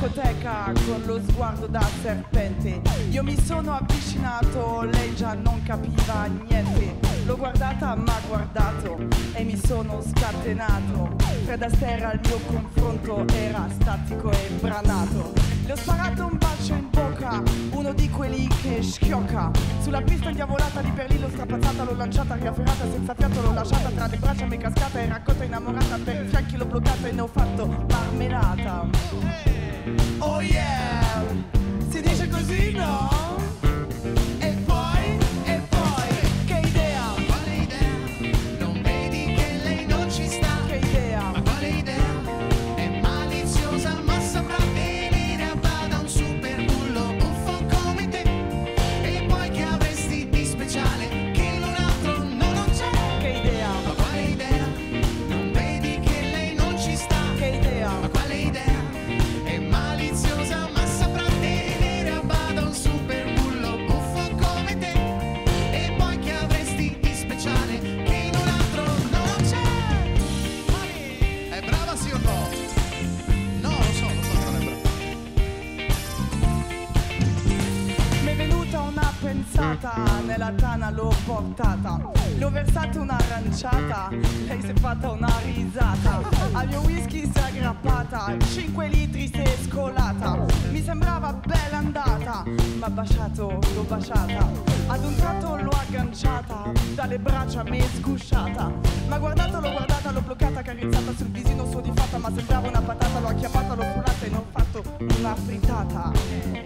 discoteca con lo sguardo da serpente. Io mi sono avvicinato, lei già non capiva niente. L'ho guardata, m'ha guardato e mi sono scatenato. Fred Astaire al mio confronto era statico e branato. Le ho sparato un bacio in bocca, uno di quelli che schiocca. Sulla pista indiavolata lì per lì l'ho strapazzata, l'ho lanciata, riafferrata, senza fiato l'ho lasciata. Tra le braccia mi è cascata e raccolta innamorata. Per i fianchi l'ho bloccata e ne ho fatto marmelata. Oh yeah, si dice così, no? Nella tana l'ho portata, le ho versato un'aranciata, lei si è fatta una risata. Al mio whisky si è aggrappata, 5 litri si è scolata. Mi sembrava bella andata, m'ha baciato, l'ho baciata. Ad un tratto l'ho agganciata, dalle braccia mi è sgusciata. M'ha guardato, l'ho guardata, l'ho bloccata, accarezzata sul visino suo di fatta. Ma sembrava una patata, l'ho acchiappata, l'ho frullata e ne ho fatto una frittata.